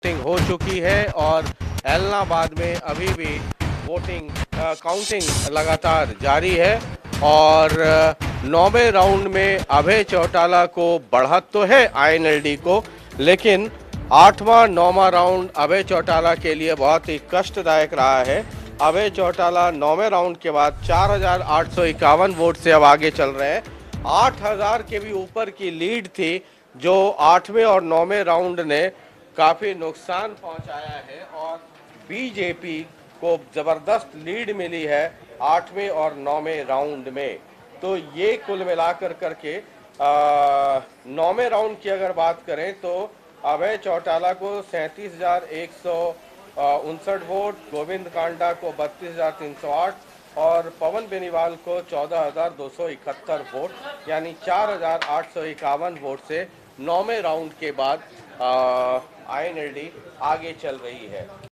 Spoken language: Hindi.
वोटिंग हो चुकी है और एलनाबाद में अभी भी वोटिंग काउंटिंग लगातार जारी है और 9वें राउंड में अभय चौटाला को बढ़त तो है आईएनएलडी को, लेकिन 8वां 9वां राउंड अभय चौटाला के लिए बहुत ही कष्टदायक रहा है। अभय चौटाला 9वें राउंड के बाद 4,851 वोट से अब आगे चल रहे हैं। 8,000 के भी ऊपर की लीड थी जो 8वें और 9वें राउंड ने काफी नुकसान पहुंचाया है और बीजेपी को जबरदस्त लीड मिली है 8वें और 9वें राउंड में। तो ये कुल मिलाकर करके 9वें राउंड की अगर बात करें तो अभय चौटाला को 37,159 वोट, गोविंद कांडा को 32,308 और पवन बेनीवाल को 14,271 वोट, यानी 4,851 वोट से 9वें राउंड के बाद आईएनएलडी आगे चल रही है।